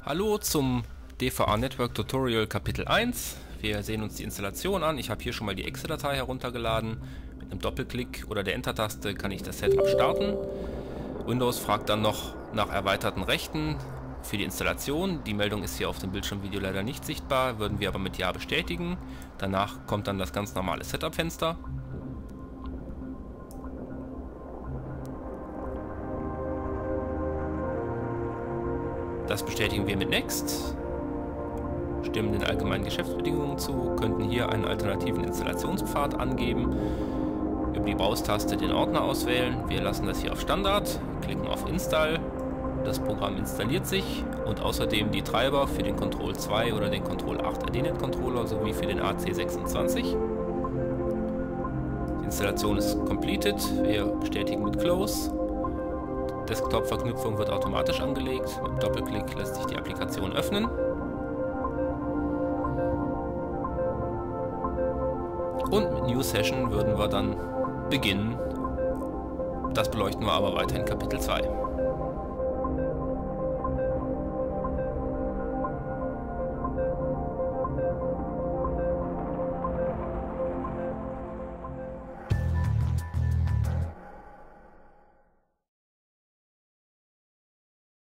Hallo zum DVA Network Tutorial Kapitel 1. Wir sehen uns die Installation an. Ich habe hier schon mal die Exe-Datei heruntergeladen. Mit einem Doppelklick oder der Enter-Taste kann ich das Setup starten. Windows fragt dann noch nach erweiterten Rechten für die Installation. Die Meldung ist hier auf dem Bildschirmvideo leider nicht sichtbar, würden wir aber mit Ja bestätigen. Danach kommt dann das ganz normale Setup-Fenster. Das bestätigen wir mit Next, stimmen den allgemeinen Geschäftsbedingungen zu, könnten hier einen alternativen Installationspfad angeben, über die Maustaste den Ordner auswählen. Wir lassen das hier auf Standard, klicken auf Install, das Programm installiert sich und außerdem die Treiber für den Control 2 oder den Control 8 ADNet Controller sowie für den AC26. Die Installation ist completed, wir bestätigen mit Close. Desktop-Verknüpfung wird automatisch angelegt. Mit Doppelklick lässt sich die Applikation öffnen. Und mit New Session würden wir dann beginnen. Das beleuchten wir aber weiter in Kapitel 2.